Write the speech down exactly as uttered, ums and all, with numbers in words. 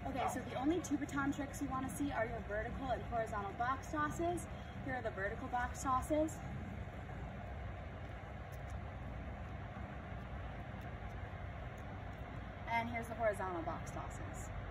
Okay, so the only two baton tricks you want to see are your vertical and horizontal box tosses. Here are the vertical box tosses. And here's the horizontal box tosses.